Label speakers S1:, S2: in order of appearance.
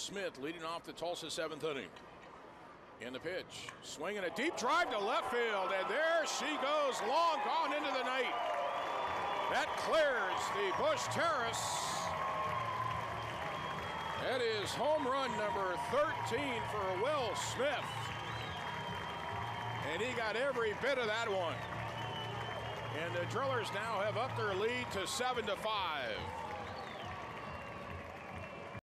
S1: Smith leading off the Tulsa seventh inning. In the pitch, swinging a deep drive to left field, and there she goes, long gone into the night. That clears the Busch Terrace. That is home run number 13 for Will Smith. And he got every bit of that one. And the Drillers now have upped their lead to 7-5.